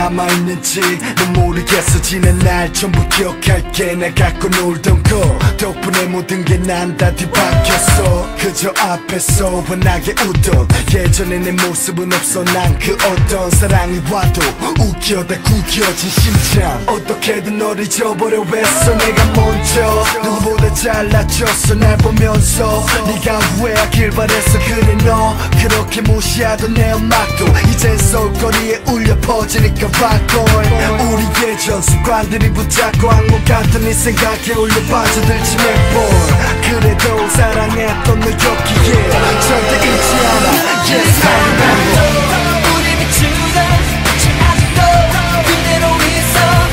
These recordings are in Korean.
남아있는지 넌 모르겠어. 지난 날 전부 기억할게. 나 갖고 놀던 거 덕분에 모든 게 난 다 뒤바뀌었어. 그저 앞에서 환하게 웃던 예전에 내 모습은 없어. 난 그 어떤 사랑이 와도 웃겨다 구겨진 심장. 어떻게든 널 잊어버려 했어. 내가 먼저 누구보다 잘났었어. 날 보면서 네가 후회하길 바랬어. 그래 너 그렇게 무시하던 내 음악도 이젠 서울거리에 울려 퍼지니까 락걸. 우리 예전 습관들이 붙잡고 악몽 같은 네 생각에 울려 빠져들지 몇 번. 그래도 사랑했던 너였기에 절대 잊지 않아. Yes I remember. 우리 비추던 빛이 아직도 그대로 있어.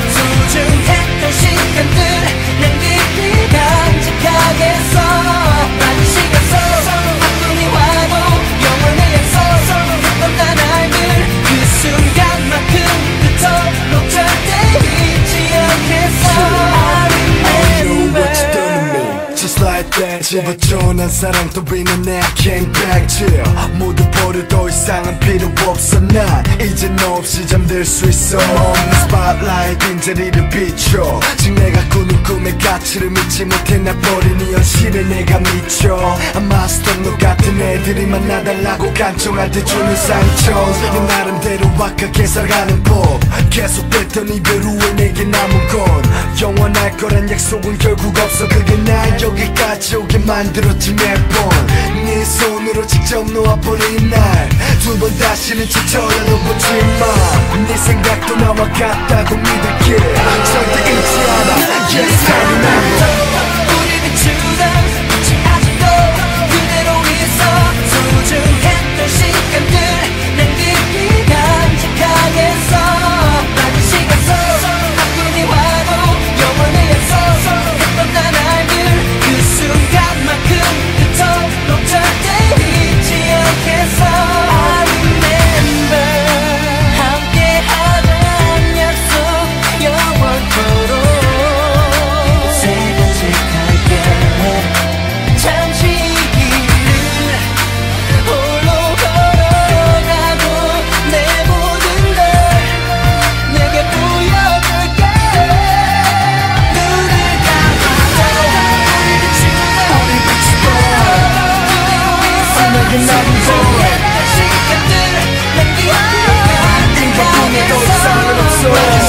소중했던 시간들 난 깊이 간직하게 써. 많은 시간 속 아픔이 와도 영원히 약속했던 난 알들 그 순간만큼 그토록 절대 잊지 않겠어. I remember Just like that. 집어줘 난 사랑 또 비는 내 came back to 모두 버려 더 이상은 필요 없어. 난 이제 너 없이 잠들 수 있어. 없는 spotlight 빈자리를 비춰. 지금 내가 꾸는 꿈의 가치를 믿지 못해 나 버린 이 현실에 내가 미쳐. 아마 스톱 너 같은 애들이 만나달라고 간청할 때 주는 상처. 내 나름대로 wak하게 살아가는 법. 계속됐던 이별 후에 내게 남은 건 영원할 거란 약속은 결국 없어. 그게 날 여기까지 오게 만들었지 몇 번. 네 손으로 직접 놓아버린 날 두 번 다시는 지쳐라도 보지마. 네 생각도 나와 같다고 믿을게. 절대 잊지 않아. Yes I remember. 우리 비추던 빛이 아직도 그대로 있어. 소중했던 시간들 난 깊이 간직하게 써. 많은 시간 속 아픔이 와도 영원히 약속했던 난 알들 그 순간만큼 그토록 절대 잊지 않겠어. I remember 함께하던 약속 영원토록 간직할게. 잠시 이 길을 홀로 걸어가도 내 모든 걸 내게 보여줄게. 눈을 감아도 우리 비추던 그대로 있어. 소중했던 시간들 난 깊이 간직하게 써.